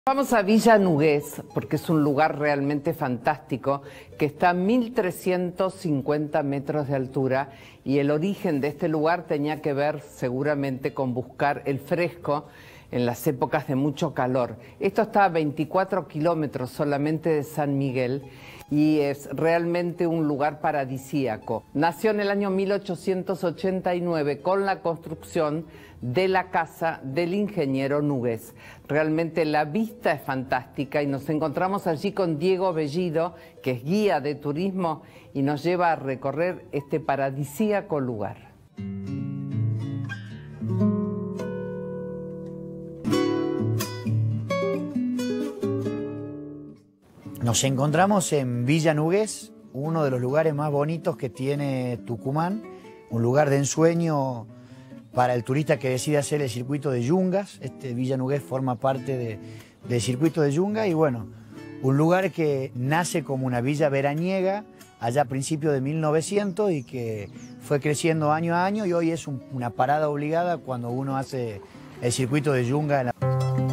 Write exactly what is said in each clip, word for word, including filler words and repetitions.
Vamos a Villa Nugués porque es un lugar realmente fantástico que está a mil trescientos cincuenta metros de altura y el origen de este lugar tenía que ver seguramente con buscar el fresco en las épocas de mucho calor. Esto está a veinticuatro kilómetros solamente de San Miguel y es realmente un lugar paradisíaco. Nació en el año mil ochocientos ochenta y nueve con la construcción de la casa del ingeniero Nugués. Realmente la vista es fantástica y nos encontramos allí con Diego Bellido, que es guía de turismo y nos lleva a recorrer este paradisíaco lugar. Nos encontramos en Villa Nugués, uno de los lugares más bonitos que tiene Tucumán, un lugar de ensueño para el turista que decide hacer el circuito de Yungas. Este Villa Nugués forma parte de, del circuito de Yungas y bueno, un lugar que nace como una villa veraniega allá a principios de mil novecientos y que fue creciendo año a año y hoy es un, una parada obligada cuando uno hace el circuito de Yungas en la...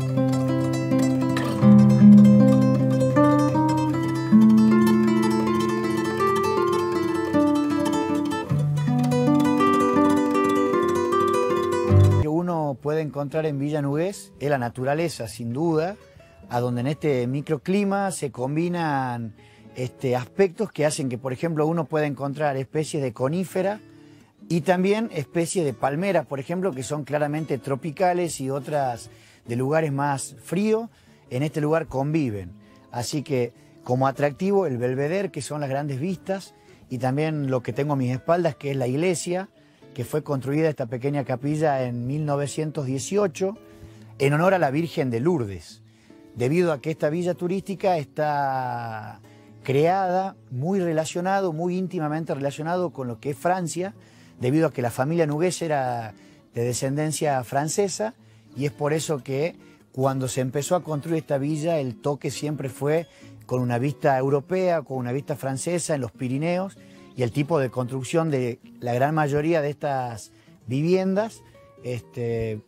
puede encontrar en Villa Nugués es la naturaleza, sin duda, a donde en este microclima se combinan este, aspectos que hacen que, por ejemplo, uno pueda encontrar especies de conífera y también especies de palmeras, por ejemplo, que son claramente tropicales y otras de lugares más fríos, en este lugar conviven. Así que, como atractivo, el Belvedere, que son las grandes vistas, y también lo que tengo a mis espaldas, que es la iglesia, que fue construida esta pequeña capilla en mil novecientos dieciocho en honor a la Virgen de Lourdes, debido a que esta villa turística está creada muy relacionado, muy íntimamente relacionado con lo que es Francia, debido a que la familia Nugués era de descendencia francesa y es por eso que cuando se empezó a construir esta villa el toque siempre fue con una vista europea, con una vista francesa en los Pirineos, y el tipo de construcción de la gran mayoría de estas viviendas este,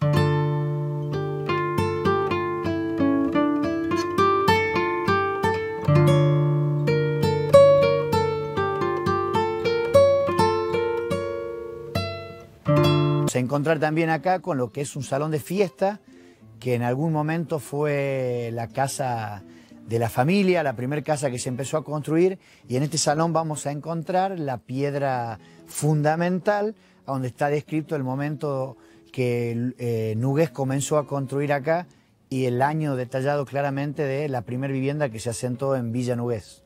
se encontrar también acá con lo que es un salón de fiesta que en algún momento fue la casa de la familia, la primera casa que se empezó a construir, y en este salón vamos a encontrar la piedra fundamental donde está descrito el momento que eh, Nugués comenzó a construir acá y el año detallado claramente de la primera vivienda que se asentó en Villa Nugués.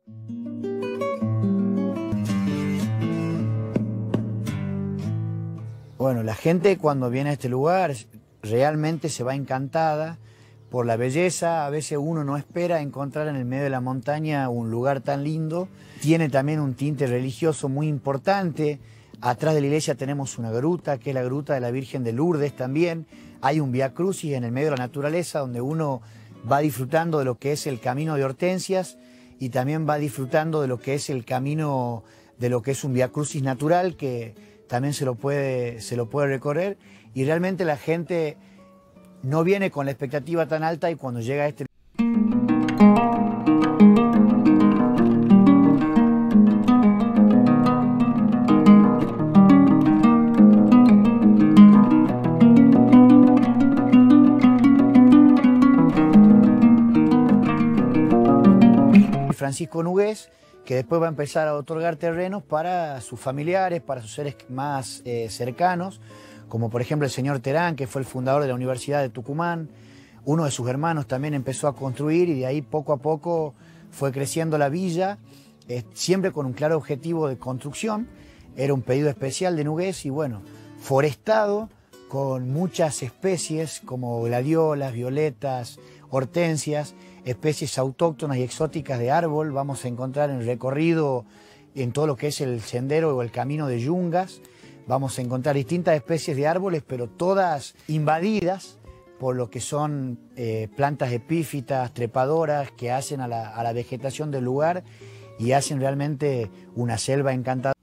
Bueno, la gente cuando viene a este lugar realmente se va encantada por la belleza. A veces uno no espera encontrar en el medio de la montaña un lugar tan lindo. Tiene también un tinte religioso muy importante. Atrás de la iglesia tenemos una gruta, que es la gruta de la Virgen de Lourdes también. Hay un Vía Crucis en el medio de la naturaleza donde uno va disfrutando de lo que es el camino de Hortensias y también va disfrutando de lo que es el camino, de lo que es un Vía Crucis natural que también se lo puede, se lo puede recorrer. Y realmente la gente no viene con la expectativa tan alta y cuando llega a este... Francisco Nugués, que después va a empezar a otorgar terrenos para sus familiares, para sus seres más eh, cercanos, como por ejemplo el señor Terán, que fue el fundador de la Universidad de Tucumán. Uno de sus hermanos también empezó a construir y de ahí poco a poco fue creciendo la villa, eh, siempre con un claro objetivo de construcción. Era un pedido especial de Nugués y bueno, forestado con muchas especies como gladiolas, violetas, hortensias, especies autóctonas y exóticas de árbol. Vamos a encontrar en el recorrido en todo lo que es el sendero o el camino de Yungas. Vamos a encontrar distintas especies de árboles, pero todas invadidas por lo que son eh, plantas epífitas, trepadoras, que hacen a la, a la vegetación del lugar y hacen realmente una selva encantadora.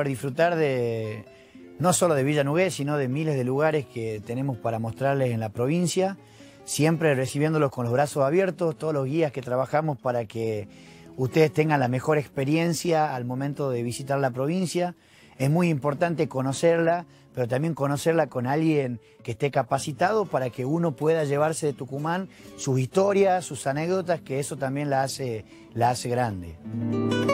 poder disfrutar de no solo de Villa Nugués, sino de miles de lugares que tenemos para mostrarles en la provincia, siempre recibiéndolos con los brazos abiertos, todos los guías que trabajamos para que ustedes tengan la mejor experiencia al momento de visitar la provincia. Es muy importante conocerla, pero también conocerla con alguien que esté capacitado para que uno pueda llevarse de Tucumán sus historias, sus anécdotas, que eso también la hace, la hace grande.